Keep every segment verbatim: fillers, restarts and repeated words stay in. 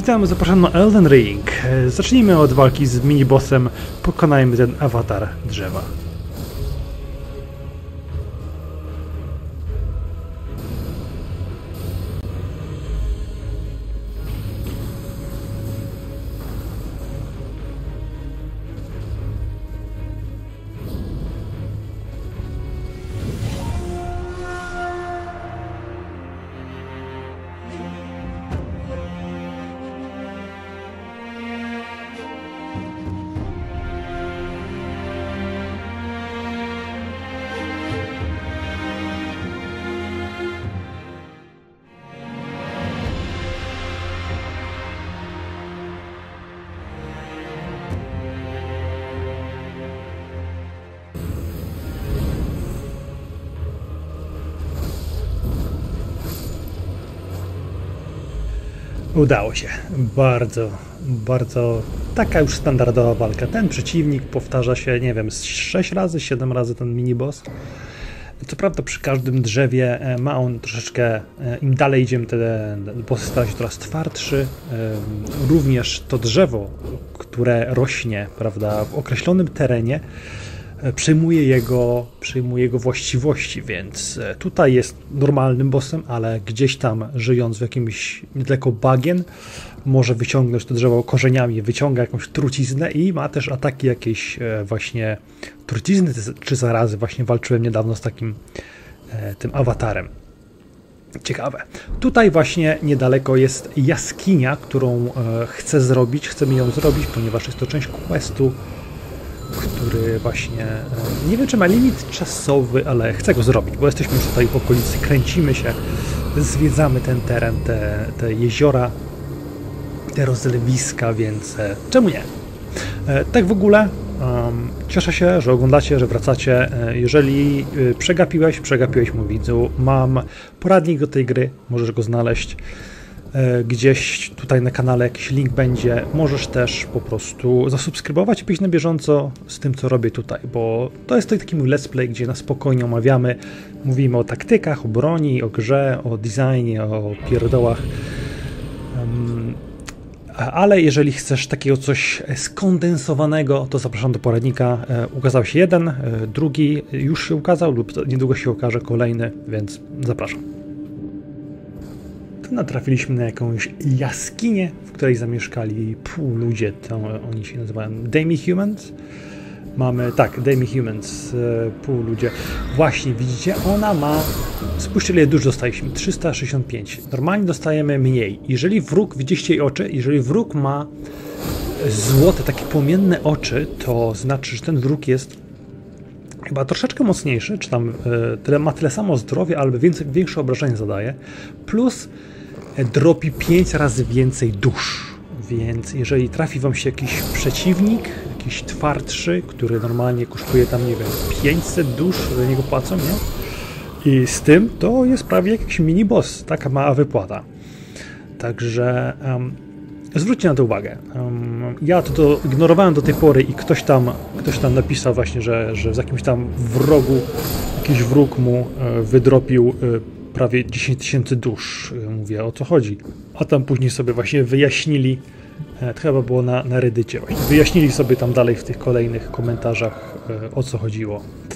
Witam, zapraszam na Elden Ring. Zacznijmy od walki z minibossem, pokonajmy ten awatar drzewa. Udało się. Bardzo, bardzo taka już standardowa walka. Ten przeciwnik powtarza się, nie wiem, z sześć razy, siedem razy ten miniboss. Co prawda przy każdym drzewie ma on troszeczkę, im dalej idziemy, ten boss staje się coraz twardszy. Również to drzewo, które rośnie, prawda, w określonym terenie, przejmuje jego, przejmuje jego właściwości, więc tutaj jest normalnym bossem, ale gdzieś tam żyjąc w jakimś niedaleko bagien może wyciągnąć to drzewo korzeniami, wyciąga jakąś truciznę i ma też ataki jakieś właśnie trucizny czy zarazy. Właśnie walczyłem niedawno z takim tym awatarem. Ciekawe. Tutaj właśnie niedaleko jest jaskinia, którą chcę zrobić, chcemy ją zrobić, ponieważ jest to część questu, który właśnie, nie wiem czy ma limit czasowy, ale chcę go zrobić, bo jesteśmy już tutaj w okolicy, kręcimy się, zwiedzamy ten teren, te, te jeziora, te rozlewiska, więc e, czemu nie? E, tak w ogóle um, cieszę się, że oglądacie, że wracacie. E, jeżeli e, przegapiłeś, przegapiłeś mój widzu, mam poradnik do tej gry, możesz go znaleźć. Gdzieś tutaj na kanale jakiś link będzie. Możesz też po prostu zasubskrybować i być na bieżąco z tym, co robię tutaj, bo to jest taki mój let's play, gdzie na spokojnie omawiamy, mówimy o taktykach, o broni, o grze, o designie, o pierdołach. Ale jeżeli chcesz takiego coś skondensowanego, to zapraszam do poradnika. Ukazał się jeden, drugi już się ukazał lub niedługo się ukaże kolejny, więc zapraszam. Natrafiliśmy na jakąś jaskinię, w której zamieszkali półludzie, to oni się nazywają Demi-Humans. Mamy, tak, Demi-Humans, półludzie. Właśnie, widzicie, ona ma, spójrzcie ile dużo dostaliśmy, trzysta sześćdziesiąt pięć. Normalnie dostajemy mniej. Jeżeli wróg, widzicie jej oczy, jeżeli wróg ma złote, takie płomienne oczy, to znaczy, że ten wróg jest chyba troszeczkę mocniejszy, czy tam tyle, ma tyle samo zdrowia, albo więcej, większe obrażenia zadaje, plus dropi pięć razy więcej dusz. Więc jeżeli trafi wam się jakiś przeciwnik, jakiś twardszy, który normalnie kosztuje tam, nie wiem, pięćset dusz, za niego płacą, nie? I z tym to jest prawie jakiś mini boss, taka mała wypłata. Także um, zwróćcie na to uwagę. Um, ja to, to ignorowałem do tej pory i ktoś tam, ktoś tam napisał właśnie, że, że z jakimś tam wrogu, jakiś wróg mu e, wydropił e, prawie dziesięć tysięcy dusz. Mówię, o co chodzi. A tam później sobie właśnie wyjaśnili, e, to chyba było na, na Reddycie właśnie, wyjaśnili sobie tam dalej w tych kolejnych komentarzach, e, o co chodziło.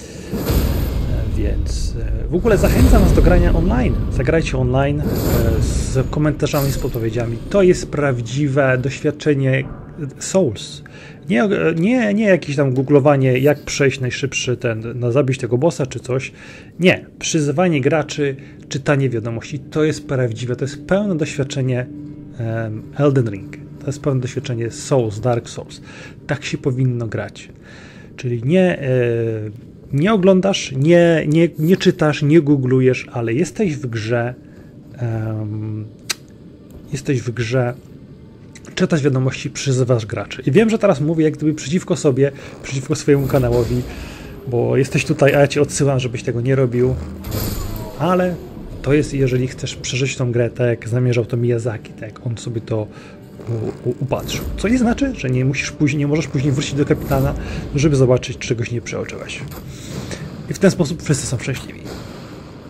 E, więc e, w ogóle zachęcam was do grania online. Zagrajcie online e, z komentarzami, z podpowiedziami. To jest prawdziwe doświadczenie Souls. Nie, nie, nie jakieś tam googlowanie, jak przejść najszybszy ten, no, zabić tego bossa czy coś. Nie. Przyzywanie graczy, czytanie wiadomości, to jest prawdziwe, to jest pełne doświadczenie um, Elden Ring. To jest pełne doświadczenie Souls, Dark Souls. Tak się powinno grać. Czyli nie, e, nie oglądasz, nie, nie, nie czytasz, nie googlujesz, ale jesteś w grze, um, jesteś w grze, czytasz wiadomości, przyzywasz graczy. I wiem, że teraz mówię jak gdyby przeciwko sobie, przeciwko swojemu kanałowi, bo jesteś tutaj, a ja cię odsyłam, żebyś tego nie robił. Ale to jest, jeżeli chcesz przeżyć tą grę tak, jak zamierzał to Miyazaki, tak jak on sobie to u, u, upatrzył. Co nie znaczy, że nie musisz później, nie możesz później wrócić do kapitana, żeby zobaczyć, czegoś nie przeoczyłeś. I w ten sposób wszyscy są szczęśliwi.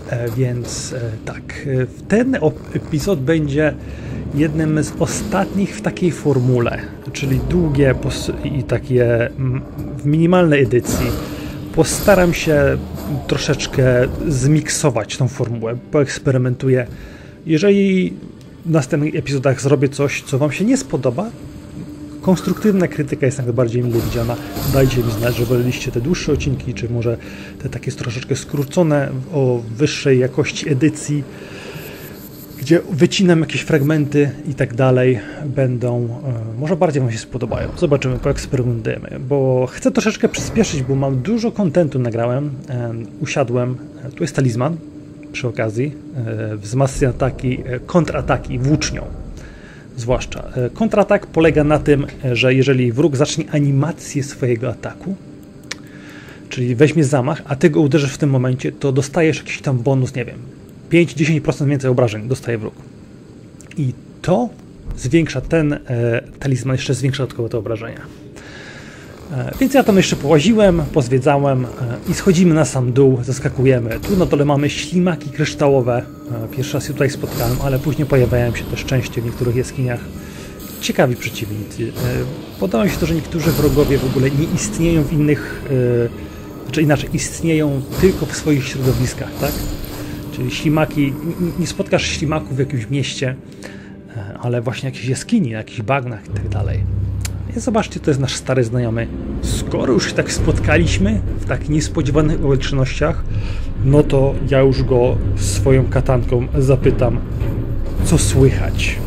E, więc e, tak, ten epizod będzie jednym z ostatnich w takiej formule, czyli długie i takie w minimalnej edycji. Postaram się troszeczkę zmiksować tą formułę, poeksperymentuję. Jeżeli w następnych epizodach zrobię coś, co wam się nie spodoba, konstruktywna krytyka jest najbardziej mile widziana. Dajcie mi znać, że woleliście te dłuższe odcinki, czy może te takie troszeczkę skrócone, o wyższej jakości edycji, gdzie wycinam jakieś fragmenty i tak dalej, będą, może bardziej wam się spodobają. Zobaczymy, poeksperymentujemy, bo chcę troszeczkę przyspieszyć, bo mam dużo kontentu nagrałem, usiadłem, tu jest talizman przy okazji, wzmacnia ataki, kontrataki włócznią. Zwłaszcza. Kontratak polega na tym, że jeżeli wróg zacznie animację swojego ataku, czyli weźmie zamach, a ty go uderzysz w tym momencie, to dostajesz jakiś tam bonus, nie wiem, pięć do dziesięciu procent więcej obrażeń dostaje wróg. I to zwiększa, ten e, talizman jeszcze zwiększa dodatkowo te obrażenia. E, więc ja tam jeszcze połaziłem, pozwiedzałem e, i schodzimy na sam dół, zaskakujemy. Tu na dole mamy ślimaki kryształowe. E, pierwszy raz się tutaj spotkałem, ale później pojawiają się też częściej w niektórych jaskiniach. Ciekawi przeciwnicy. E, podoba mi się to, że niektórzy wrogowie w ogóle nie istnieją w innych, e, znaczy inaczej, istnieją tylko w swoich środowiskach, tak? Czyli ślimaki, nie spotkasz ślimaków w jakimś mieście, ale właśnie jakieś jaskini, na jakichś bagnach i tak dalej. I zobaczcie, to jest nasz stary znajomy. Skoro już się tak spotkaliśmy w tak niespodziewanych okolicznościach, no to ja już go swoją katanką zapytam, co słychać.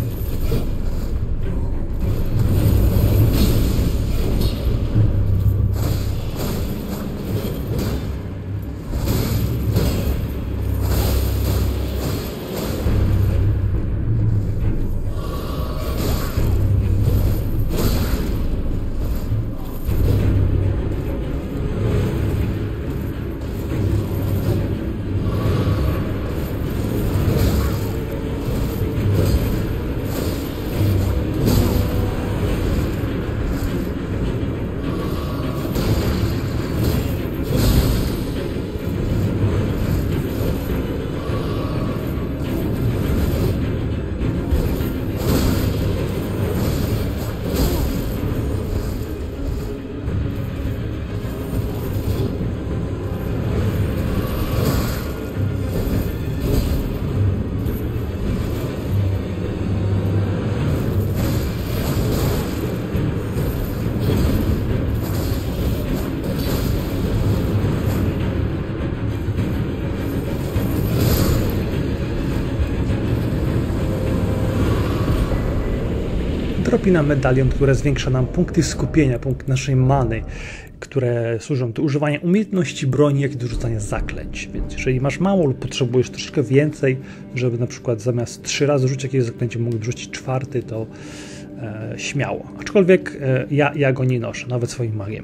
Dropi nam medalion, które zwiększa nam punkty skupienia, punkt naszej many, które służą do używania umiejętności broni, jak i do rzucania zaklęć. Więc jeżeli masz mało lub potrzebujesz troszeczkę więcej, żeby na przykład zamiast trzy razy rzucić jakieś zaklęcie mógł rzucić czwarty, to e, śmiało. Aczkolwiek e, ja, ja go nie noszę, nawet swoim magiem.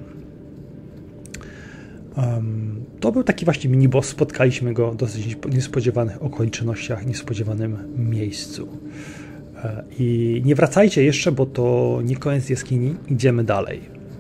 Um, to był taki właśnie mini-boss. Spotkaliśmy go w dosyć niespodziewanych okolicznościach, niespodziewanym miejscu. I nie wracajcie jeszcze, bo to nie koniec jaskini. Idziemy dalej.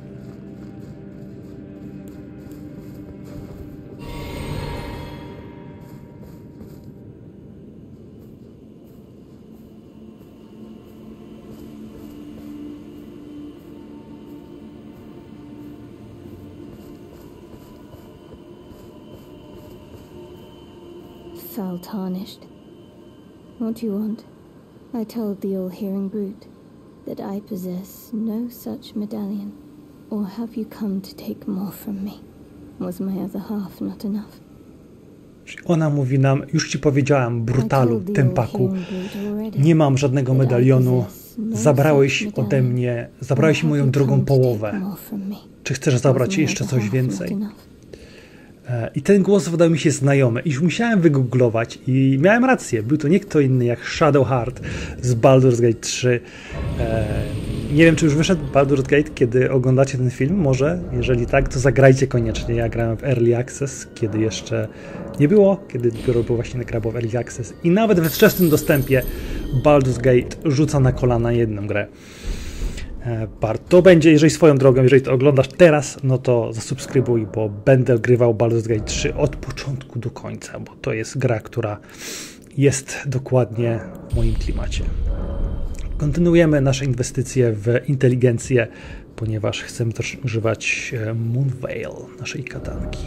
Foul tarnished. What do you want? I told the all-hearing brute that I possess no such medallion. Or have you come to take more from me? Was my other half not enough? Ona mówi nam, już ci powiedziałam, brutalu, tępaku, nie mam żadnego medalionu, zabrałeś ode mnie, zabrałeś moją drugą połowę. Czy chcesz zabrać jeszcze coś więcej? I ten głos wydał mi się znajomy i już musiałem wygooglować i miałem rację, był to nie kto inny jak Shadowheart z Baldur's Gate trzy. Nie wiem, czy już wyszedł Baldur's Gate, kiedy oglądacie ten film, może, jeżeli tak, to zagrajcie koniecznie. Ja grałem w Early Access, kiedy jeszcze nie było, kiedy dopiero było właśnie gra w Early Access i nawet we wczesnym dostępie Baldur's Gate rzuca na kolana jedną grę. To będzie, jeżeli swoją drogą, jeżeli to oglądasz teraz, no to zasubskrybuj, bo będę grywał Baldur's Gate trzy od początku do końca, bo to jest gra, która jest dokładnie w moim klimacie. Kontynuujemy nasze inwestycje w inteligencję, ponieważ chcemy też używać Moonveil, naszej katanki.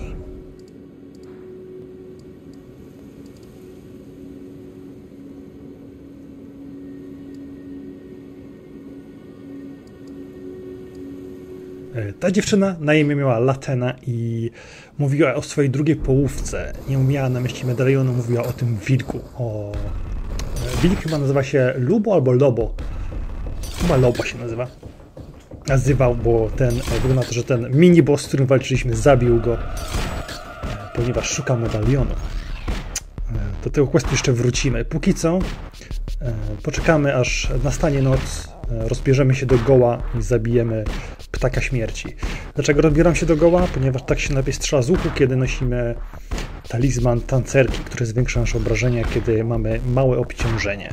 Ta dziewczyna na imię miała Latena i mówiła o swojej drugiej połówce. Nie miała na myśli medalionu, mówiła o tym wilku. O... Wilk chyba nazywa się Lubo albo Lobo. Chyba Lobo się nazywa. Nazywał, bo ten, wygląda na to, że ten mini-boss, z którym walczyliśmy, zabił go, ponieważ szukał medalionu. Do tego questu jeszcze wrócimy. Póki co poczekamy, aż nastanie noc, rozbierzemy się do Goła i zabijemy ptaka śmierci. Dlaczego rozbieram się do Goła? Ponieważ tak się najpierw strzela z łuku, kiedy nosimy talizman tancerki, który zwiększa nasze obrażenia, kiedy mamy małe obciążenie.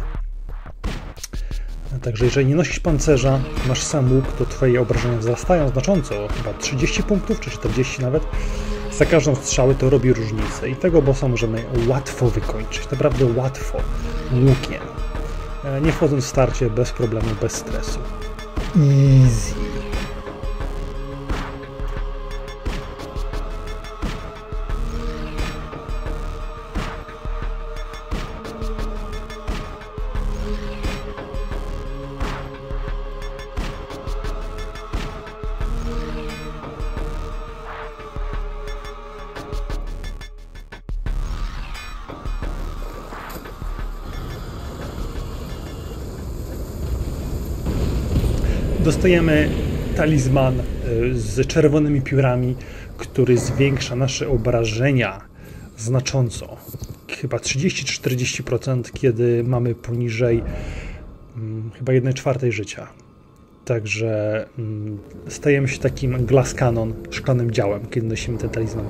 Także jeżeli nie nosisz pancerza, masz sam łuk, to twoje obrażenia wzrastają znacząco, chyba trzydzieści punktów, czy czterdzieści nawet. Za każdą strzałę to robi różnicę i tego bossa możemy łatwo wykończyć, naprawdę łatwo, łukiem. Nie wchodząc w starcie, bez problemu, bez stresu. Easy. Dostajemy talizman z czerwonymi piórami, który zwiększa nasze obrażenia znacząco. Chyba trzydzieści do czterdziestu procent, kiedy mamy poniżej hmm, chyba jednej czwartej życia. Także hmm, stajemy się takim glass cannon, szklanym działem, kiedy nosimy ten talizman.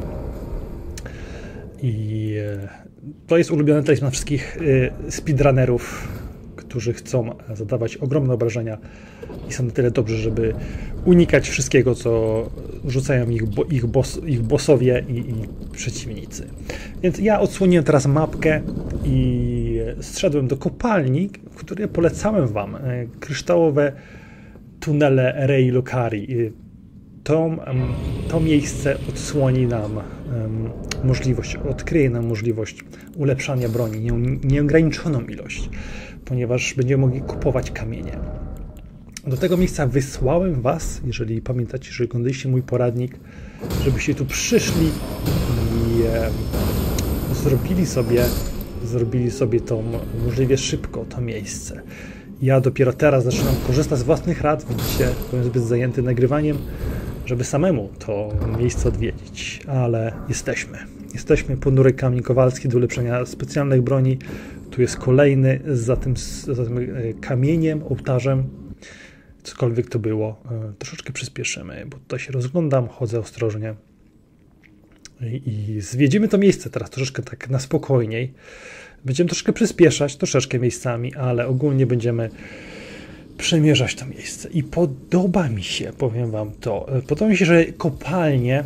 I to jest ulubiony talizman wszystkich speedrunnerów, którzy chcą zadawać ogromne obrażenia i są na tyle dobrzy, żeby unikać wszystkiego, co rzucają ich, bo, ich, boss, ich bossowie i, i przeciwnicy. Więc ja odsłoniłem teraz mapkę i zszedłem do kopalni, w której polecałem wam kryształowe tunele Rei Lucarii. To, to miejsce odsłoni nam um, możliwość, odkryje nam możliwość ulepszania broni, nie, nieograniczoną ilość, ponieważ będziemy mogli kupować kamienie. Do tego miejsca wysłałem was, jeżeli pamiętacie, że oglądaliście mój poradnik, żebyście tu przyszli i e, zrobili sobie zrobili sobie to możliwie szybko, to miejsce. Ja dopiero teraz zaczynam korzystać z własnych rad, widzicie, byłem zbyt zajęty nagrywaniem, żeby samemu to miejsce odwiedzić, ale jesteśmy. Jesteśmy, ponury kamień kowalski do ulepszenia specjalnych broni. Tu jest kolejny za tym, za tym kamieniem, ołtarzem. Cokolwiek to było. Troszeczkę przyspieszymy, bo tutaj się rozglądam, chodzę ostrożnie. I, i zwiedzimy to miejsce teraz troszeczkę tak na spokojniej. Będziemy troszeczkę przyspieszać, troszeczkę miejscami, ale ogólnie będziemy przemierzać to miejsce. I podoba mi się, powiem wam to, podoba mi się, że kopalnie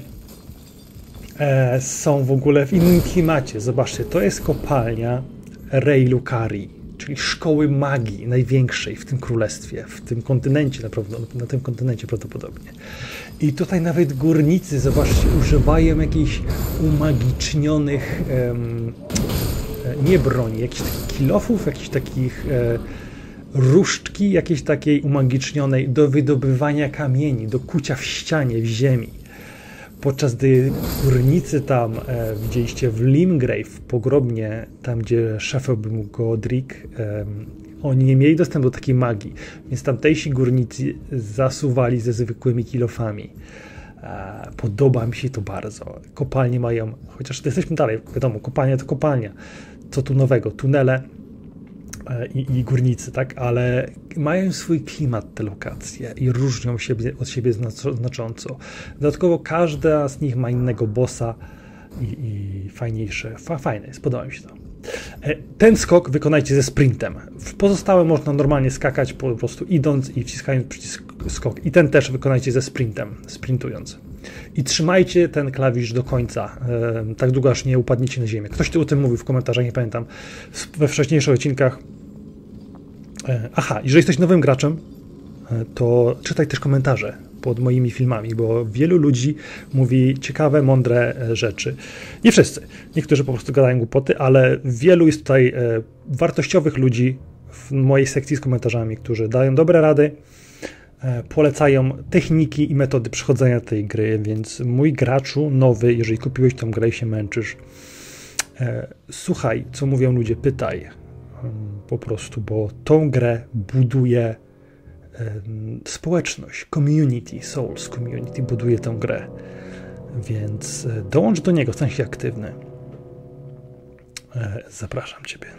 e, są w ogóle w innym klimacie. Zobaczcie, to jest kopalnia Rei Lucarii, czyli szkoły magii największej w tym królestwie, w tym kontynencie, naprawdę, na tym kontynencie prawdopodobnie. I tutaj nawet górnicy, zobaczcie, używają jakichś umagicznionych em, nie broni, jakichś takich kilofów, jakichś takich e, różdżki, jakiejś takiej umagicznionej do wydobywania kamieni, do kucia w ścianie, w ziemi. Podczas gdy górnicy tam, e, widzieliście w Limgrave, pogrobnie, tam gdzie szefem był Godric, e, oni nie mieli dostępu do takiej magii, więc tamtejsi górnicy zasuwali ze zwykłymi kilofami. E, podoba mi się to bardzo. Kopalnie mają, chociaż jesteśmy dalej, wiadomo, kopalnia to kopalnia. Co tu nowego? Tunele e, i, i górnicy, tak? Ale mają swój klimat te lokacje i różnią się od siebie znacząco. Dodatkowo każda z nich ma innego bossa i, i fajniejsze. Fa, fajne jest, podoba mi się to. E, ten skok wykonajcie ze sprintem. W pozostałe można normalnie skakać po prostu idąc i wciskając przycisk skok. I ten też wykonajcie ze sprintem, sprintując. I trzymajcie ten klawisz do końca, e, tak długo aż nie upadniecie na ziemię. Ktoś tu o tym mówił w komentarzach, nie pamiętam, we wcześniejszych odcinkach. E, aha, jeżeli jesteś nowym graczem, e, to czytaj też komentarze pod moimi filmami, bo wielu ludzi mówi ciekawe, mądre e, rzeczy. Nie wszyscy. Niektórzy po prostu gadają głupoty, ale wielu jest tutaj e, wartościowych ludzi w mojej sekcji z komentarzami, którzy dają dobre rady, polecają techniki i metody przechodzenia tej gry, więc mój graczu nowy, jeżeli kupiłeś tą grę i się męczysz, słuchaj, co mówią ludzie, pytaj po prostu, bo tą grę buduje społeczność, community, Souls Community buduje tę grę, więc dołącz do niego, stań się aktywny. Zapraszam Ciebie.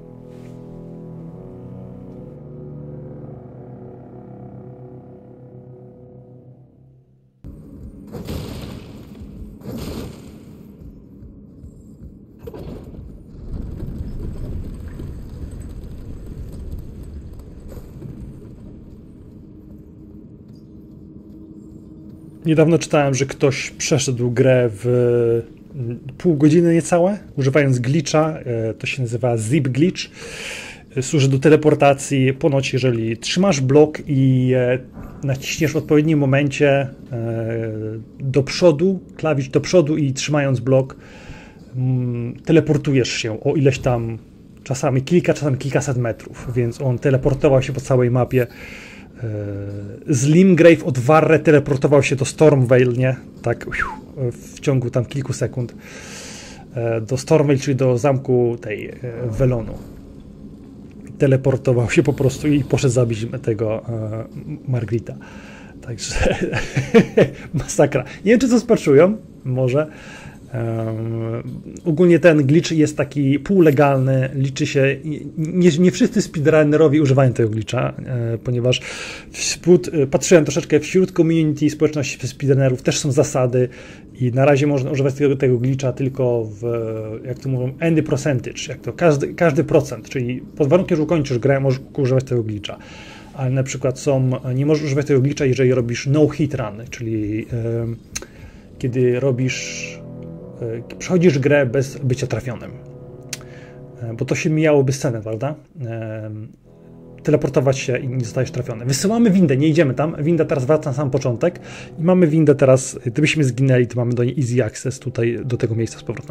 Niedawno czytałem, że ktoś przeszedł grę w pół godziny niecałe, używając glitcha, to się nazywa zip glitch. Służy do teleportacji. Ponoć jeżeli trzymasz blok i naciśniesz w odpowiednim momencie do przodu, klawisz do przodu i trzymając blok, teleportujesz się o ileś tam, czasami kilka, czasami kilkaset metrów, więc on teleportował się po całej mapie. Z Limgrave od Varre teleportował się do Stormvale, nie? Tak w ciągu tam kilku sekund. Do Stormvale, czyli do zamku tej Velonu. Teleportował się po prostu i poszedł zabić tego Margrita. Także masakra. Nie wiem, czy to spaczują, może. Um, ogólnie ten glitch jest taki półlegalny, liczy się, nie, nie wszyscy speedrunnerowie używają tego glitcha, e, ponieważ wśród, patrzyłem troszeczkę wśród community, społeczności speedrunnerów też są zasady i na razie można używać tego, tego glitcha tylko w, jak to mówią, any percentage, jak to każdy, każdy procent, czyli pod warunkiem, że ukończysz grę, możesz używać tego glitcha. Ale na przykład są, nie możesz używać tego glitcha, jeżeli robisz no hit run, czyli e, kiedy robisz przechodzisz grę bez bycia trafionym. Bo to się mijałoby scenę, prawda? Teleportować się i nie zostajesz trafiony. Wysyłamy windę, nie idziemy tam. Winda teraz wraca na sam początek i mamy windę teraz, gdybyśmy zginęli, to mamy do niej easy access tutaj, do tego miejsca z powrotem.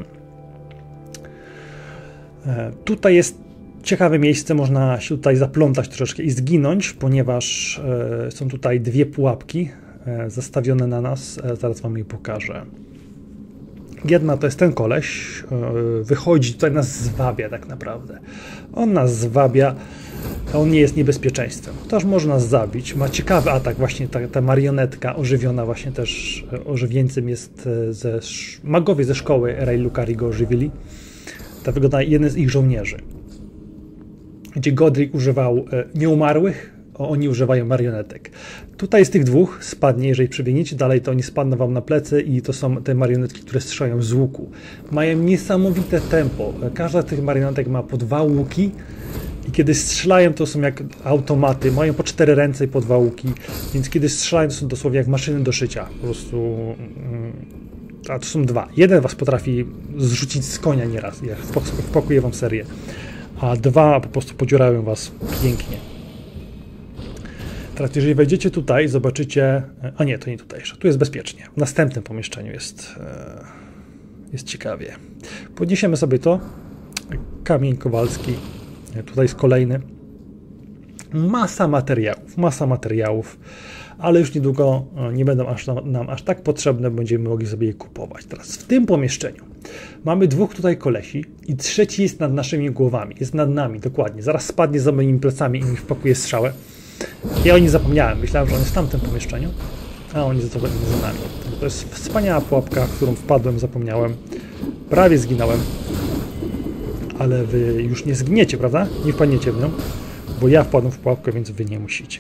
Tutaj jest ciekawe miejsce, można się tutaj zaplątać troszeczkę i zginąć, ponieważ są tutaj dwie pułapki zastawione na nas. Zaraz wam je pokażę. Jedna to jest ten koleś, wychodzi, tutaj nas zwabia tak naprawdę. On nas zwabia, a on nie jest niebezpieczeństwem. Też może nas zabić. Ma ciekawy atak, właśnie ta, ta marionetka ożywiona właśnie też ożywieńcem jest ze, magowie ze szkoły Ray Lucari go ożywili. To wygląda jeden z ich żołnierzy. Gdzie Godric używał nieumarłych, a oni używają marionetek. Tutaj z tych dwóch spadnie, jeżeli przebiegniecie dalej, to oni spadną wam na plecy i to są te marionetki, które strzelają z łuku. Mają niesamowite tempo. Każda z tych marionetek ma po dwa łuki i kiedy strzelają, to są jak automaty. Mają po cztery ręce i po dwa łuki, więc kiedy strzelają, to są dosłownie jak maszyny do szycia. Po prostu... A to są dwa. Jeden was potrafi zrzucić z konia nieraz, jak wpakuje wam serię, a dwa po prostu podziurają was pięknie. Teraz jeżeli wejdziecie tutaj, zobaczycie... A nie, to nie tutaj jeszcze. Tu jest bezpiecznie. W następnym pomieszczeniu jest, jest ciekawie. Podniesiemy sobie to. Kamień Kowalski. Tutaj jest kolejny. Masa materiałów. Masa materiałów. Ale już niedługo nie będą aż nam, nam aż tak potrzebne, będziemy mogli sobie je kupować. Teraz w tym pomieszczeniu mamy dwóch tutaj kolesi i trzeci jest nad naszymi głowami. Jest nad nami, dokładnie. Zaraz spadnie za moimi plecami i mi wpakuje strzałę. Ja o nim zapomniałem. Myślałem, że on jest w tamtym pomieszczeniu, a on jest za nami. To jest wspaniała pułapka, w którą wpadłem, zapomniałem. Prawie zginąłem. Ale wy już nie zgniecie, prawda? Nie wpadniecie w nią, bo ja wpadłem w pułapkę, więc wy nie musicie.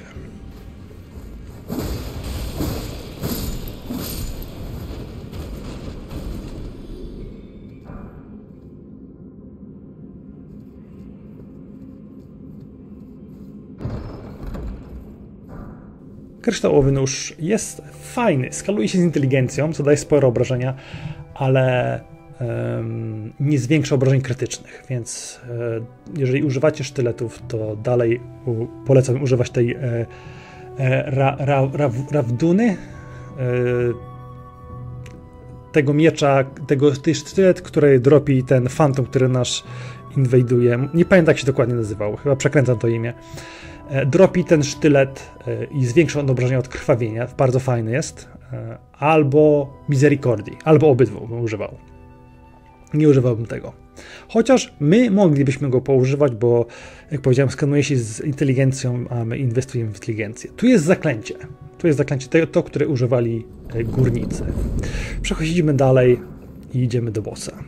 kryształowy nóż jest fajny, skaluje się z inteligencją, co daje spore obrażenia, ale um, nie zwiększa obrażeń krytycznych, więc um, jeżeli używacie sztyletów, to dalej u, polecam używać tej e, e, ra, ra, ra, rawduny, e, tego miecza, tego tej sztylet, który dropi ten fantom, który nas inwajduje. Nie pamiętam, jak się dokładnie nazywał, chyba przekręcam to imię. Dropi ten sztylet i zwiększa on obrażenia od krwawienia, bardzo fajny jest, albo Misericordii, albo obydwu bym używał. Nie używałbym tego. Chociaż my moglibyśmy go poużywać, bo jak powiedziałem, skanuje się z inteligencją, a my inwestujemy w inteligencję. Tu jest zaklęcie. Tu jest zaklęcie, to, to które używali górnicy. Przechodzimy dalej i idziemy do bossa.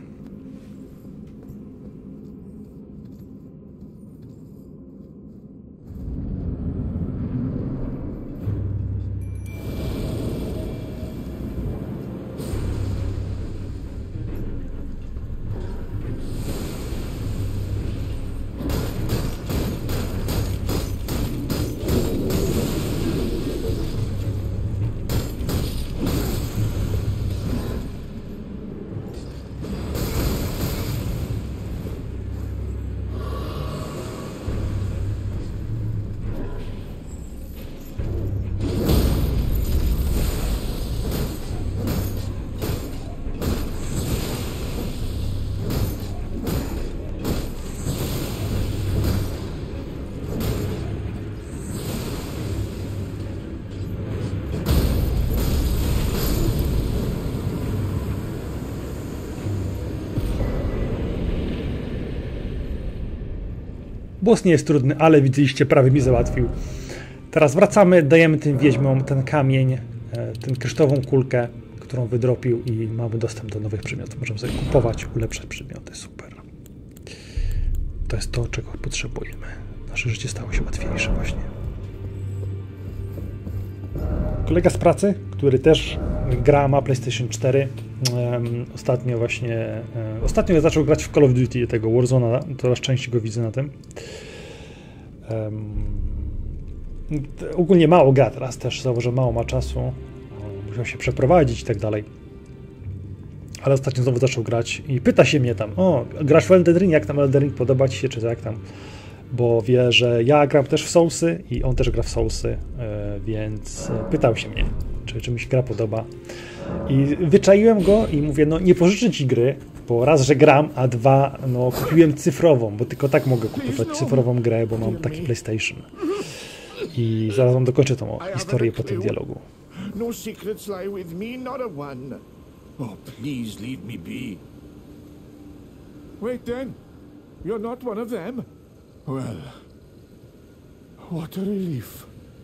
Boss nie jest trudny, ale widzieliście, prawie mi załatwił. Teraz wracamy, dajemy tym wiedźmom ten kamień, tę kryształową kulkę, którą wydropił i mamy dostęp do nowych przedmiotów. Możemy sobie kupować, ulepszać przedmioty. Super. To jest to, czego potrzebujemy. Nasze życie stało się łatwiejsze właśnie. Kolega z pracy, który też gra, ma PlayStation cztery. Um, ostatnio właśnie um, ostatnio zaczął grać w Call of Duty tego Warzone'a, coraz częściej go widzę na tym. Um, ogólnie mało gra teraz też, zauważyłem, mało ma czasu, um, musiał się przeprowadzić i tak dalej. Ale ostatnio znowu zaczął grać i pyta się mnie tam: o, grasz w Elden Ring, jak tam Elden Ring, podoba ci się, czy jak tam? Bo wie, że ja gram też w Soulsy i on też gra w Soulsy, więc pytał się mnie, czy, czy mi się gra podoba. I wyczaiłem go i mówię, no nie pożyczę ci gry, bo raz, że gram, a dwa, no kupiłem cyfrową, bo tylko tak mogę kupować cyfrową grę, bo mam taki PlayStation. I zaraz wam dokończę tą historię po tym dialogu. No secrets lie with me, not a one. Oh, please leave me be. Wait then, you're not one of them? Well, what a relief.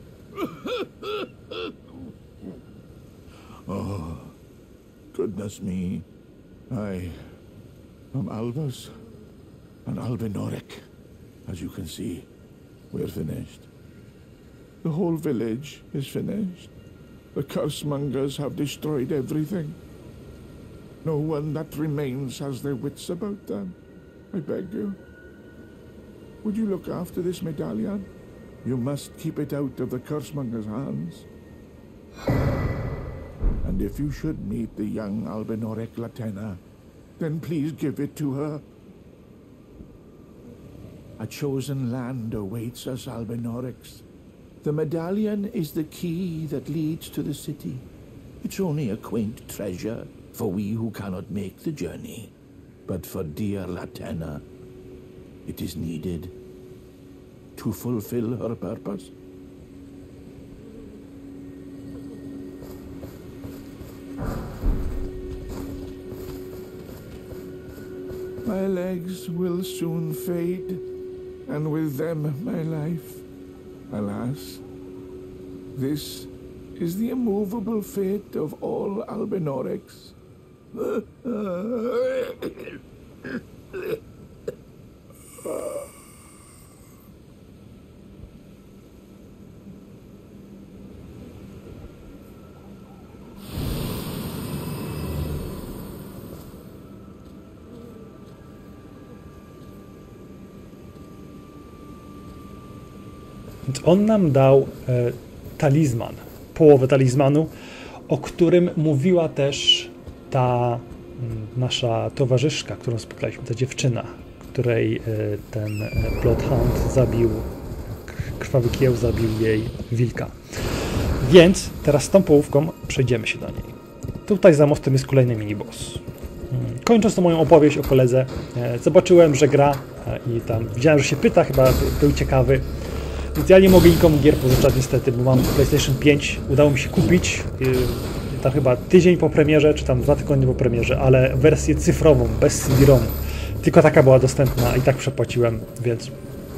Oh, goodness me. I am Albus and Albinoric. As you can see, we're finished. The whole village is finished. The cursemongers have destroyed everything. No one that remains has their wits about them. I beg you. Would you look after this medallion? You must keep it out of the cursemonger's hands. And if you should meet the young Albinoric Latenna, then please give it to her. A chosen land awaits us Albinorics. The medallion is the key that leads to the city. It's only a quaint treasure for we who cannot make the journey. But for dear Latenna, it is needed to fulfill her purpose. My legs will soon fade, and with them my life. Alas, this is the immovable fate of all Albinorics. Więc on nam dał e, talizman, połowę talizmanu, o którym mówiła też ta nasza towarzyszka, którą spotkaliśmy, ta dziewczyna, której ten Bloodhound zabił, krwawy kieł zabił jej wilka. Więc teraz z tą połówką przejdziemy się do niej. Tutaj za mostem jest kolejny miniboss. Kończąc tą moją opowieść o koledze, zobaczyłem, że gra i tam widziałem, że się pyta, chyba był ciekawy. Więc ja nie mogę nikomu gier pożyczać niestety, bo mam PlayStation pięć, udało mi się kupić tam chyba tydzień po premierze, czy tam dwa tygodnie po premierze, ale wersję cyfrową, bez C D ROMu. Tylko taka była dostępna i tak przepłaciłem, więc um,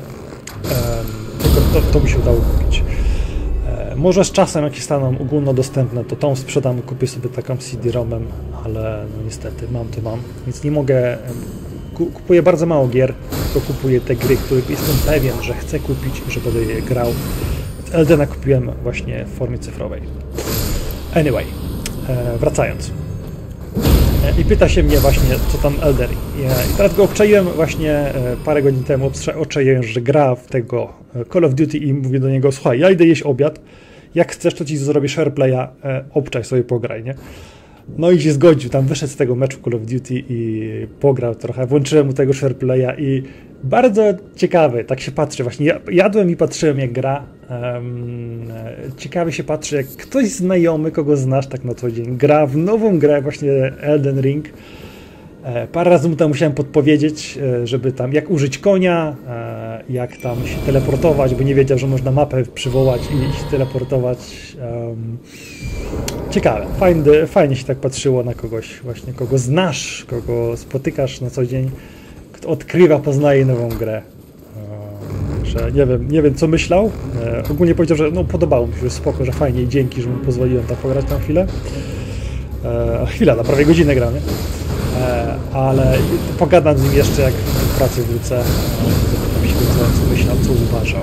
tylko to, to mi się udało kupić. E, może z czasem, jak się staną ogólnodostępne, to tą sprzedam, kupię sobie taką C D ROMem, ale no niestety mam to mam, więc nie mogę. Kupuję bardzo mało gier, tylko kupuję te gry, które jestem pewien, że chcę kupić i że będę je grał. Eldena kupiłem właśnie w formie cyfrowej. Anyway, e, wracając. E, I pyta się mnie właśnie, co tam Elden. I teraz go obczaiłem właśnie e, parę godzin temu, obczaiłem, że gra w tego Call of Duty i mówię do niego, słuchaj, ja idę jeść obiad, jak chcesz, to ci zrobię shareplaya, e, obczaj sobie, pograj, nie? No i się zgodził, tam wyszedł z tego meczu Call of Duty i pograł trochę, włączyłem mu tego shareplaya i bardzo ciekawy, tak się patrzy, właśnie jadłem i patrzyłem jak gra, um, ciekawie się patrzy jak ktoś znajomy, kogo znasz tak na co dzień, gra w nową grę właśnie Elden Ring. E, parę razy mu tam musiałem podpowiedzieć, e, żeby tam jak użyć konia, e, jak tam się teleportować, bo nie wiedział, że można mapę przywołać i się teleportować. Um, ciekawe, fajnie, fajnie się tak patrzyło na kogoś właśnie, kogo znasz, kogo spotykasz na co dzień, kto odkrywa, poznaje nową grę. E, że nie wiem, nie wiem co myślał. E, ogólnie powiedział, że no, podobało mi się, że spoko, że fajnie i dzięki, że mu pozwoliłem tak pograć na chwilę. E, chwila, na prawie godzinę gram, nie? Ale pogadam z nim jeszcze, jak w pracy wrócę, zapytam się, co myślał, co uważał.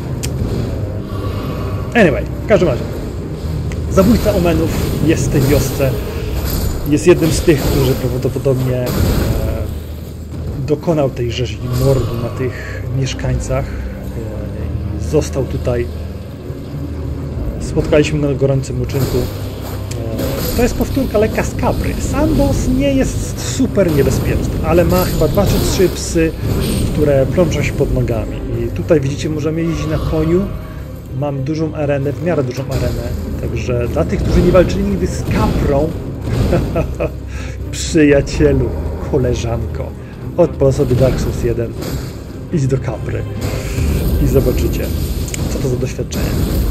Anyway, w każdym razie, zabójca Omenów jest w tej wiosce, jest jednym z tych, którzy prawdopodobnie dokonał tej rzezi mordu na tych mieszkańcach. Został tutaj, spotkaliśmy na gorącym uczynku. To jest powtórka lekka z Capry. Sam boss nie jest super niebezpieczny, ale ma chyba dwa czy trzy psy, które plączą się pod nogami. I tutaj widzicie, możemy jeździć na koniu. Mam dużą arenę, w miarę dużą arenę. Także dla tych, którzy nie walczyli nigdy z Caprą, przyjacielu, koleżanko, odpal sobie Dark Souls jeden, idź do Capry i zobaczycie, co to za doświadczenie.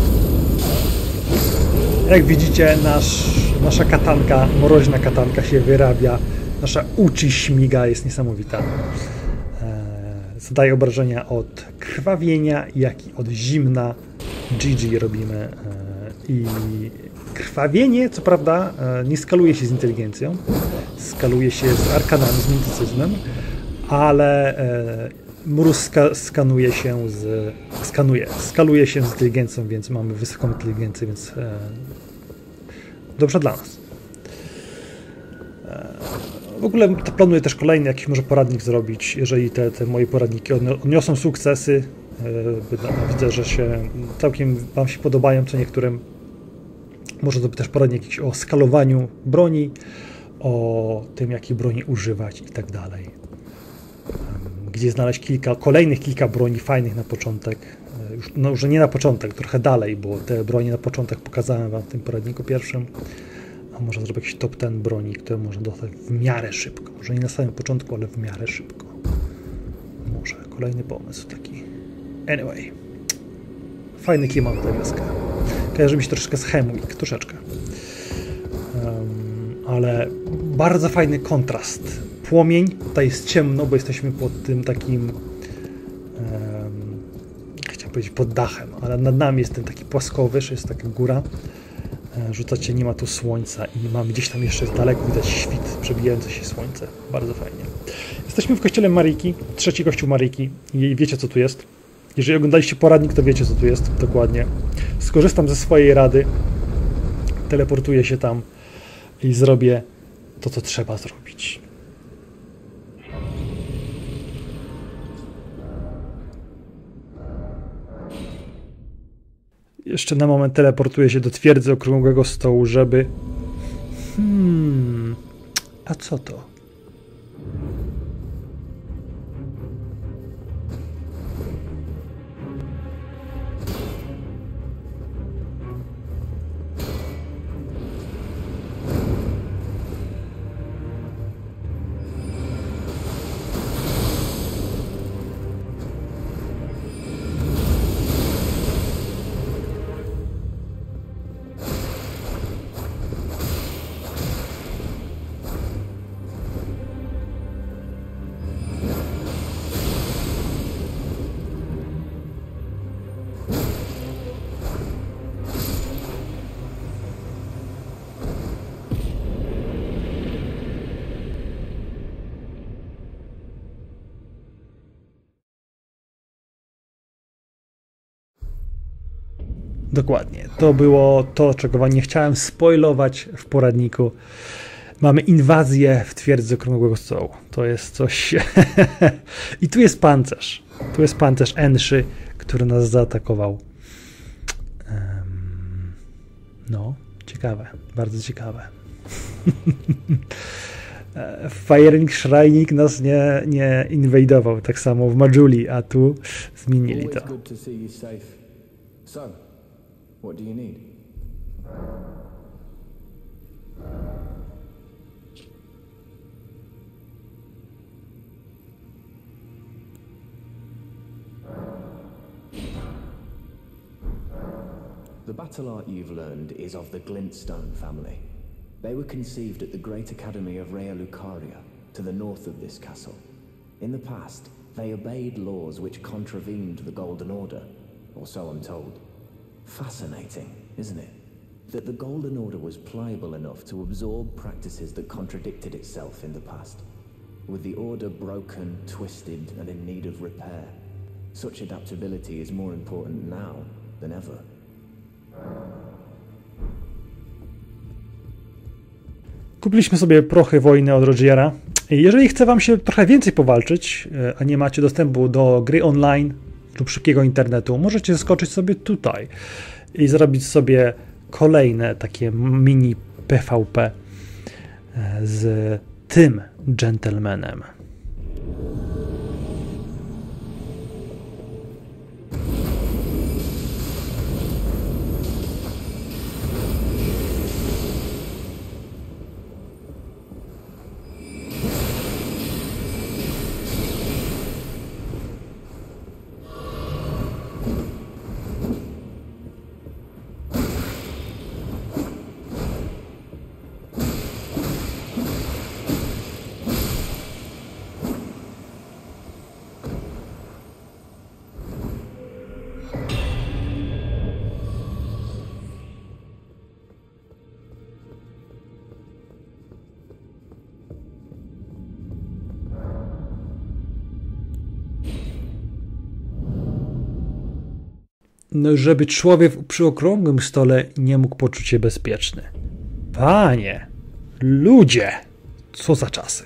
Jak widzicie, nasz, nasza katanka, mroźna katanka się wyrabia, nasza uchi śmiga, jest niesamowita. Eee, zadaje obrażenia od krwawienia, jak i od zimna. G G robimy. Eee, I krwawienie, co prawda, e, nie skaluje się z inteligencją, skaluje się z arkanami, z mitycyzmem, ale e, mróz ska skanuje się z... skanuje, skaluje się z inteligencją, więc mamy wysoką inteligencję, więc e, dobrze dla nas. E, w ogóle to planuję też kolejny jakiś może poradnik zrobić, jeżeli te, te moje poradniki odniosą sukcesy. E, widzę, że się całkiem wam się podobają, co niektórym. Może to być też poradnik jakiś o skalowaniu broni, o tym, jakiej broni używać i tak dalej. Gdzie znaleźć kilka, kolejnych kilka broni fajnych na początek. Już, no już nie na początek, trochę dalej, bo te broni na początek pokazałem wam w tym poradniku pierwszym. A może zrobię jakiś top ten broni, które można dostać w miarę szybko. Może nie na samym początku, ale w miarę szybko. Może kolejny pomysł taki. Anyway. Fajny klimat ta wioska. Kojarzy mi się troszeczkę z Hemwick, troszeczkę. Um, ale bardzo fajny kontrast. Płomień, tutaj jest ciemno, bo jesteśmy pod tym takim, um, chciałem powiedzieć pod dachem, ale nad nami jest ten taki płaskowyż, jest taka góra, e, rzucacie, nie ma tu słońca i mamy gdzieś tam jeszcze z daleko widać świt, przebijające się słońce, bardzo fajnie. Jesteśmy w kościele Maryjki, trzeci kościół Maryjki i wiecie co tu jest. Jeżeli oglądaliście poradnik, to wiecie co tu jest, dokładnie. Skorzystam ze swojej rady, teleportuję się tam i zrobię to, co trzeba zrobić. jeszcze na moment teleportuję się do twierdzy okrągłego stołu, żeby... Hmm... A co to? Dokładnie. To było to, czego wam nie chciałem spoilować w poradniku. Mamy inwazję w twierdzy okrągłego stołu. To jest coś... I tu jest pancerz. Tu jest pancerz Enszy, który nas zaatakował. Um, no, ciekawe. Bardzo ciekawe. Firelink Shrinik nas nie, nie inwajdował. Tak samo w Majuli, a tu zmienili to. What do you need? The battle art you've learned is of the Glintstone family. They were conceived at the Great Academy of Rea Lucaria, to the north of this castle. In the past, they obeyed laws which contravened the Golden Order, or so I'm told. Fascinating, isn't it? That the Golden Order was pliable enough to absorb practices that contradicted itself in the past. With the Order broken, twisted, and in need of repair, such adaptability is more important now than ever. Kupiliśmy sobie prochy wojny od Rogiera. Jeżeli chce wam się trochę więcej powalczyć, a nie macie dostępu do gry online lub szybkiego internetu, możecie skoczyć sobie tutaj i zrobić sobie kolejne takie mini P V P z tym gentlemanem. No, żeby człowiek przy okrągłym stole nie mógł poczuć się bezpieczny. Panie, ludzie, co za czasy.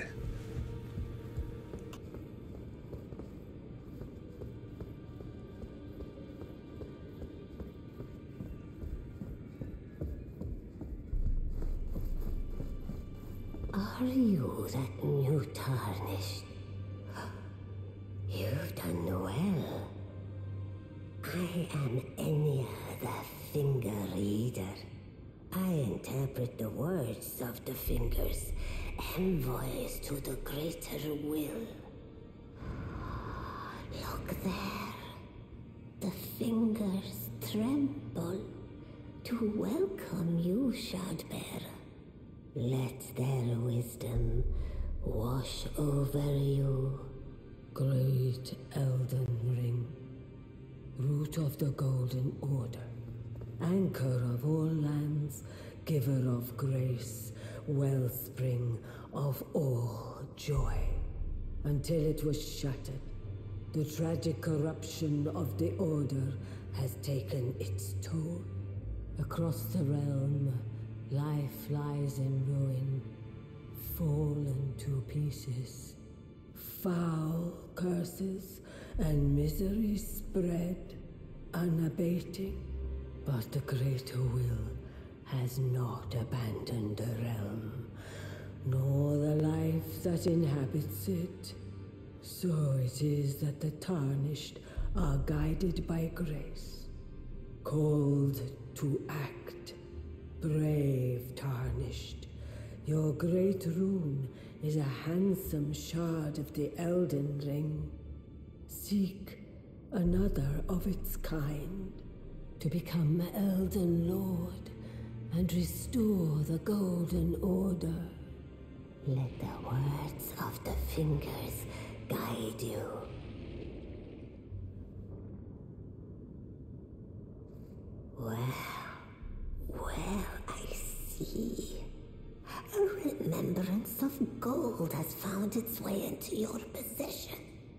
Are you that new tarnished? You've done well. I am Enya, the Finger Reader. I interpret the words of the fingers, envoys to the greater will. Look there. The fingers tremble to welcome you, Shardbearer. Let their wisdom wash over you. Great Elden Ring, root of the Golden Order, anchor of all lands, giver of grace, wellspring of all joy. Until it was shattered, the tragic corruption of the Order has taken its toll. Across the realm, life lies in ruin, fallen to pieces. Foul curses and misery spread, unabating. But the greater will has not abandoned the realm, nor the life that inhabits it. So it is that the Tarnished are guided by grace, called to act. Brave Tarnished, your great rune is a handsome shard of the Elden Ring. Seek another of its kind to become Elden Lord and restore the Golden Order. Let the words of the fingers guide you. Well, well, I see. A remembrance of gold has found its way into your possession.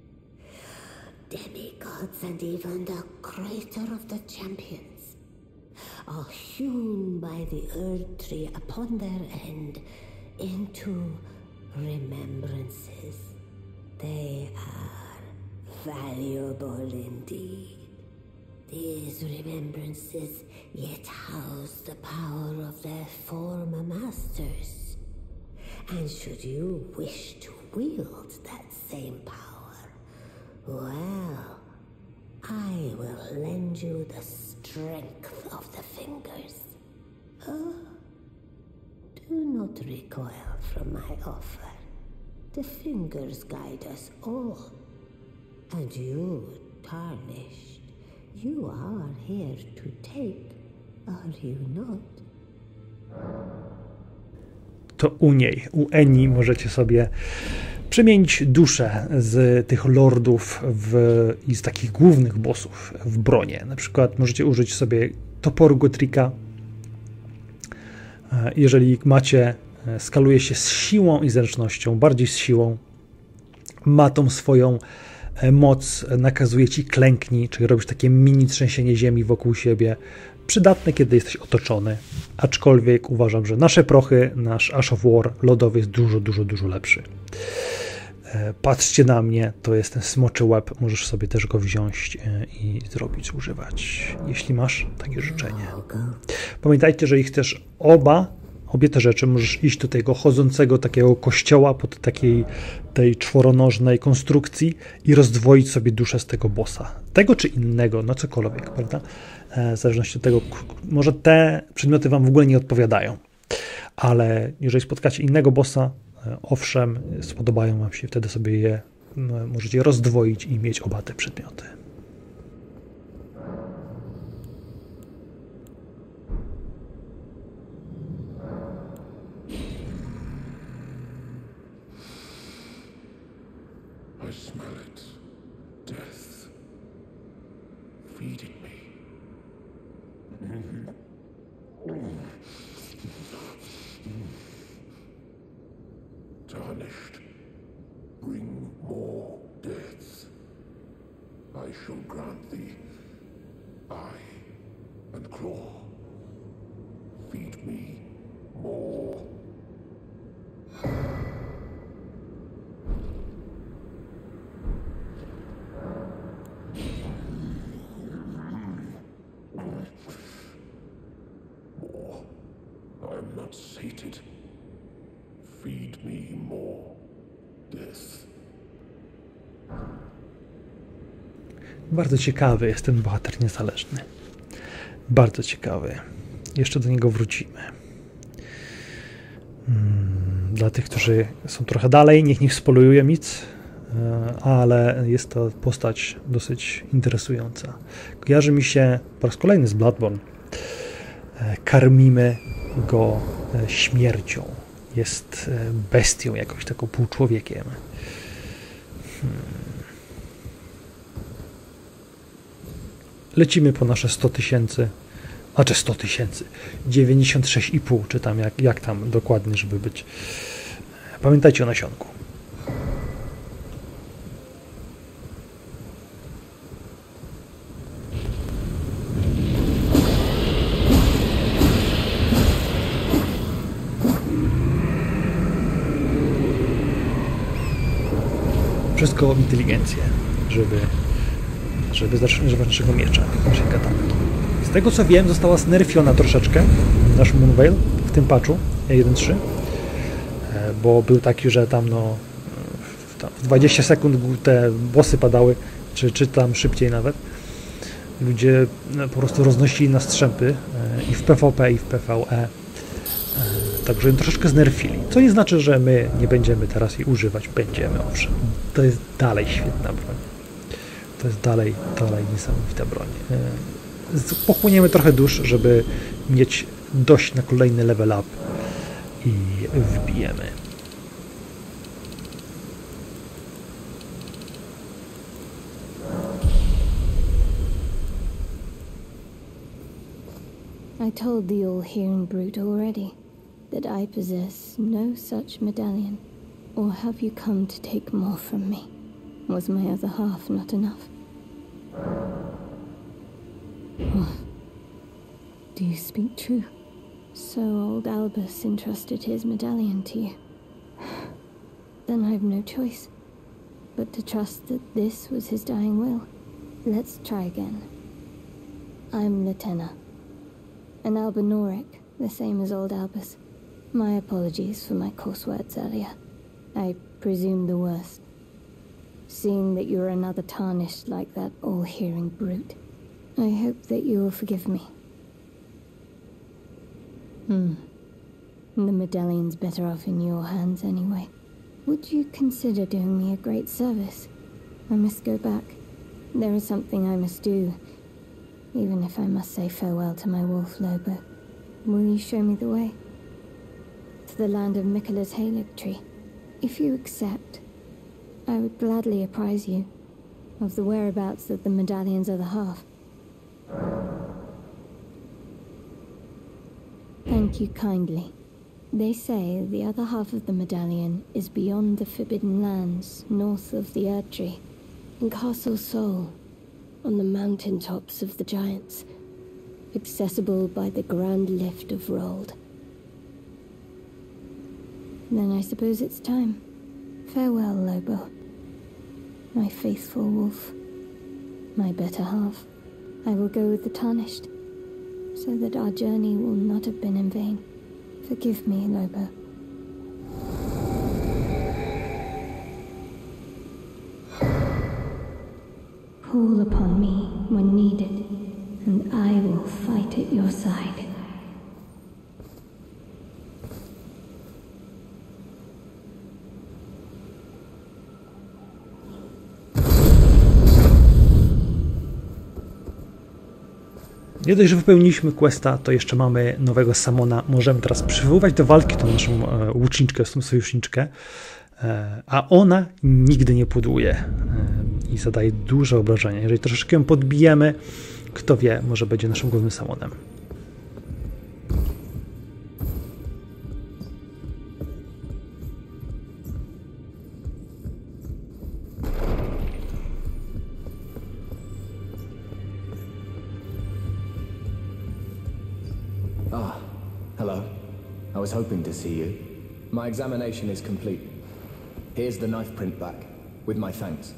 Demigods and even the creator of the champions are hewn by the Earth Tree upon their end into remembrances. They are valuable indeed. These remembrances yet house the power of their former masters. And should you wish to wield that same power, well, I will lend you the strength of the fingers. Oh, do not recoil from my offer. The fingers guide us all. And you, Tarnished, you are here to take, are you not? To u niej, u Eni możecie sobie przemienić duszę z tych lordów w, i z takich głównych bossów w bronię. Na przykład możecie użyć sobie toporu Gotrika. Jeżeli macie, skaluje się z siłą i zręcznością, bardziej z siłą, ma tą swoją moc, nakazuje ci klęknij, czyli robisz takie mini trzęsienie ziemi wokół siebie, przydatne, kiedy jesteś otoczony, aczkolwiek uważam, że nasze prochy, nasz Ash of War lodowy jest dużo, dużo, dużo lepszy. Patrzcie na mnie, to jest ten smoczy łeb, możesz sobie też go wziąć i zrobić, używać, jeśli masz takie życzenie. Pamiętajcie, że ich też oba, obie te rzeczy, możesz iść do tego chodzącego takiego kościoła pod takiej tej czworonożnej konstrukcji i rozdwoić sobie duszę z tego bossa. Tego czy innego, no cokolwiek, prawda? W zależności od tego, może te przedmioty wam w ogóle nie odpowiadają, ale jeżeli spotkacie innego bossa, owszem, spodobają wam się, wtedy sobie je możecie rozdwoić i mieć oba te przedmioty. I smell it. Death. Feeding me. Tarnished. Bring more deaths. I shall grant thee eye and claw. Feed me more. More. I am not sated. Feed me more. Death. Bardzo ciekawy jest ten bohater niezależny. Bardzo ciekawy. Jeszcze do niego wrócimy. Dla tych, którzy są trochę dalej, niech nie spoluję nic, ale jest to postać dosyć interesująca. Kojarzy mi się po raz kolejny z Bloodborne. Karmimy go śmiercią. Jest bestią, jakąś taką półczłowiekiem. Hmm. Lecimy po nasze sto tysięcy, znaczy sto tysięcy, dziewięćdziesiąt sześć i pół, czy tam jak, jak tam dokładnie, żeby być. Pamiętajcie o nasionku. Wszystko o inteligencję, żeby, żeby zatrzymać naszego miecza, naszej katanki. tego co wiem, została znerfiona troszeczkę nasz Moonveil w tym patchu jeden trzy, bo był taki, że tam no w dwadzieścia sekund te bossy padały, czy, czy tam szybciej nawet. Ludzie po prostu roznosili na strzępy i w PvP, i w PvE. Także ją troszeczkę znerfili. Co nie znaczy, że my nie będziemy teraz jej używać. Będziemy, owszem. To jest dalej świetna broń. To jest dalej, dalej niesamowita broń. Pochłoniemy trochę dusz, żeby mieć dość na kolejny level up i wbijemy. I told the all-hearing brute already that I possess no such medallion. Or have you come to take more from me? Was my other half not enough? Oh. Do you speak true? So old Albus entrusted his medallion to you. Then I've no choice but to trust that this was his dying will. Let's try again. I'm Latenna. An Albinoric, the same as old Albus. My apologies for my coarse words earlier. I presume the worst. Seeing that you're another tarnished like that all-hearing brute, I hope that you will forgive me. Hmm. The medallion's better off in your hands anyway. Would you consider doing me a great service? I must go back. There is something I must do, even if I must say farewell to my wolf Lobo. Will you show me the way? To the land of Miquella's Halig tree. If you accept, I would gladly apprise you of the whereabouts of the medallion's other half. Thank you kindly. They say the other half of the medallion is beyond the Forbidden Lands, north of the Erd Tree, in Castle Sol, on the mountain tops of the Giants, accessible by the Grand Lift of Rold. Then I suppose it's time. Farewell, Lobo. My faithful wolf. My better half. I will go with the Tarnished, so that our journey will not have been in vain. Forgive me, Lobo. Call upon me when needed, and I will fight at your side. Nie dość, że wypełniliśmy questa, to jeszcze mamy nowego Samona. Możemy teraz przywoływać do walki tą naszą e, łuczniczkę, tą sojuszniczkę, e, a ona nigdy nie pudłuje e, i zadaje duże obrażenia. Jeżeli troszeczkę ją podbijemy, kto wie, może będzie naszym głównym Samonem. Ah, hello. I was hoping to see you. My examination is complete. Here's the knife print back, with my thanks.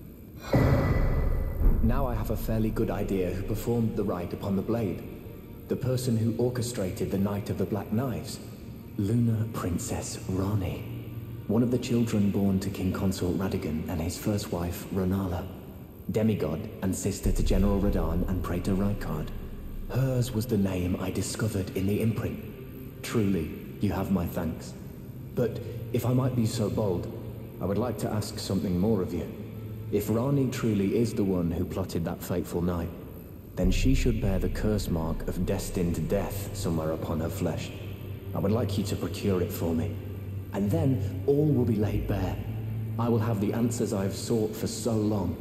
Now I have a fairly good idea who performed the rite upon the blade. The person who orchestrated the Night of the Black Knives. Lunar Princess Ranni. One of the children born to King Consort Radagon and his first wife, Rennala. Demigod and sister to General Radahn and Praetor Rykard. Hers was the name I discovered in the imprint. Truly, you have my thanks. But if I might be so bold, I would like to ask something more of you. If Ranni truly is the one who plotted that fateful night, then she should bear the curse mark of destined death somewhere upon her flesh. I would like you to procure it for me. And then all will be laid bare. I will have the answers I have sought for so long.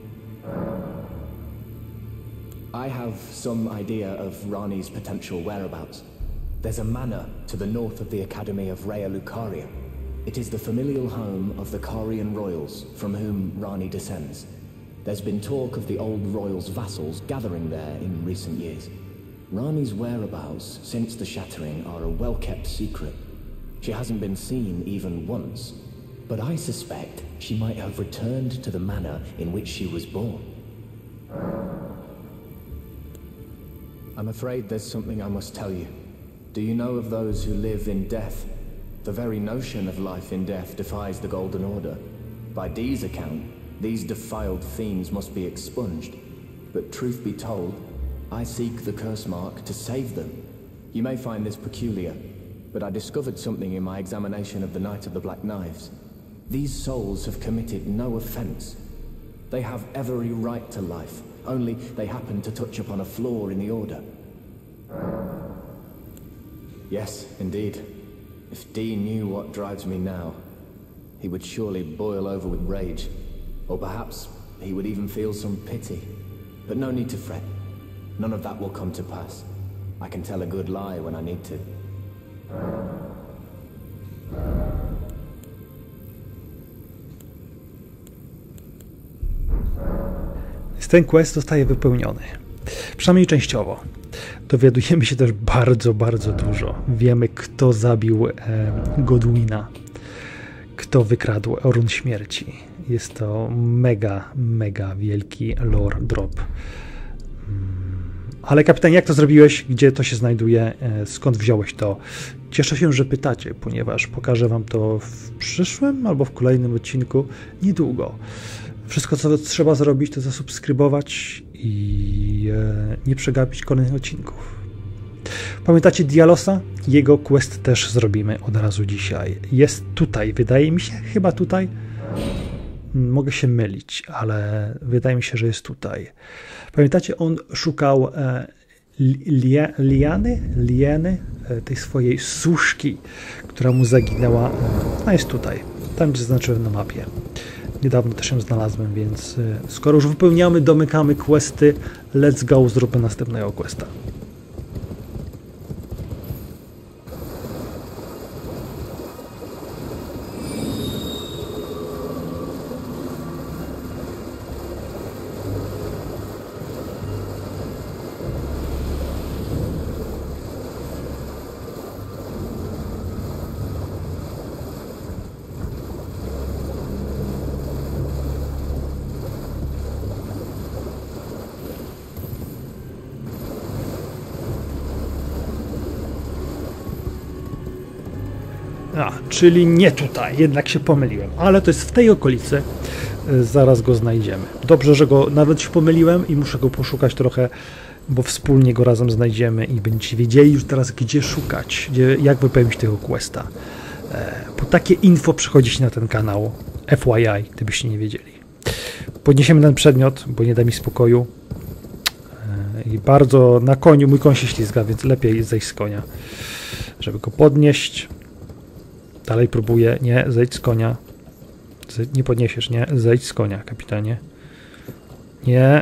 I have some idea of Ranni's potential whereabouts. There's a manor to the north of the Academy of Raya Lucaria. It is the familial home of the Carian royals, from whom Ranni descends. There's been talk of the old royals' vassals gathering there in recent years. Ranni's whereabouts since the shattering are a well-kept secret. She hasn't been seen even once, but I suspect she might have returned to the manor in which she was born. I'm afraid there's something I must tell you. Do you know of those who live in death? The very notion of life in death defies the Golden Order. By Dee's account, these defiled fiends must be expunged. But truth be told, I seek the curse mark to save them. You may find this peculiar, but I discovered something in my examination of the Knight of the Black Knives. These souls have committed no offense. They have every right to life, only they happen to touch upon a flaw in the Order. Yes, indeed. If Dee knew what drives me now, he would surely boil over with rage. Or perhaps he would even feel some pity. But no need to fret. None of that will come to pass. I can tell a good lie when I need to. Ten quest zostaje wypełniony. Przynajmniej częściowo. Dowiadujemy się też bardzo, bardzo dużo. Wiemy, kto zabił e, Godwina. Kto wykradł Run Śmierci. Jest to mega, mega wielki lore drop. Ale kapitanie, jak to zrobiłeś? Gdzie to się znajduje? Skąd wziąłeś to? Cieszę się, że pytacie, ponieważ pokażę wam to w przyszłym albo w kolejnym odcinku niedługo. Wszystko, co trzeba zrobić, to zasubskrybować i nie przegapić kolejnych odcinków. Pamiętacie Dialosa? Jego quest też zrobimy od razu dzisiaj. Jest tutaj, wydaje mi się, chyba tutaj. Mogę się mylić, ale wydaje mi się, że jest tutaj. Pamiętacie, on szukał e, li, liany, liany, e, tej swojej suszki, która mu zaginęła. A jest tutaj, tam gdzie zaznaczyłem na mapie. Niedawno też ją znalazłem, więc e, skoro już wypełniamy, domykamy questy, let's go, zróbmy następnego questa. A, czyli nie tutaj, jednak się pomyliłem, ale to jest w tej okolicy, zaraz go znajdziemy. Dobrze, że go nawet się pomyliłem i muszę go poszukać trochę, bo wspólnie go razem znajdziemy i będziecie wiedzieli już teraz, gdzie szukać, gdzie, jak wypełnić tego questa. Po takie info przychodzić na ten kanał, F Y I, gdybyście nie wiedzieli. Podniesiemy ten przedmiot, bo nie da mi spokoju i bardzo na koniu, mój koń się ślizga, więc lepiej zejść z konia, żeby go podnieść. Dalej próbuję, nie, zejdź z konia. Nie podniesiesz, nie, zejdź z konia, kapitanie. Nie.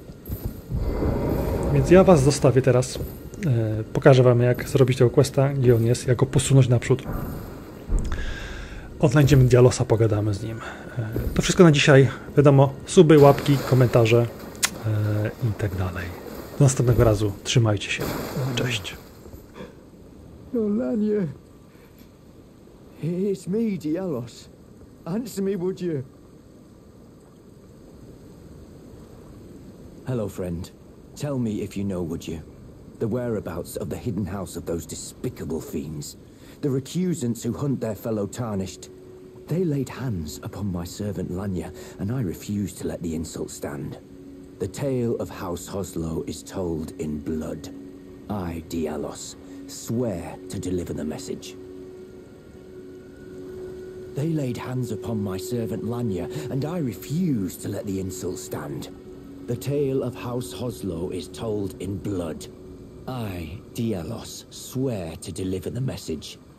Więc ja was zostawię teraz. E, pokażę wam, jak zrobić tego questa, gdzie on jest, jak go posunąć naprzód. Odnajdziemy Dialosa, pogadamy z nim. E, to wszystko na dzisiaj. Wiadomo, suby, łapki, komentarze e, i tak dalej. Do następnego razu. Trzymajcie się. Cześć. Nolanie. It's me, Dialos. Answer me, would you? Hello, friend. Tell me if you know, would you? The whereabouts of the hidden house of those despicable fiends. The recusants who hunt their fellow tarnished. They laid hands upon my servant Lanya, and I refused to let the insult stand. The tale of House Hoslow is told in blood. I, Dialos, swear to deliver the message. They laid hands upon my servant Lanya, and I refuse to let the insult stand. The tale of House Hoslow is told in blood. I, Dialos, swear to deliver the message.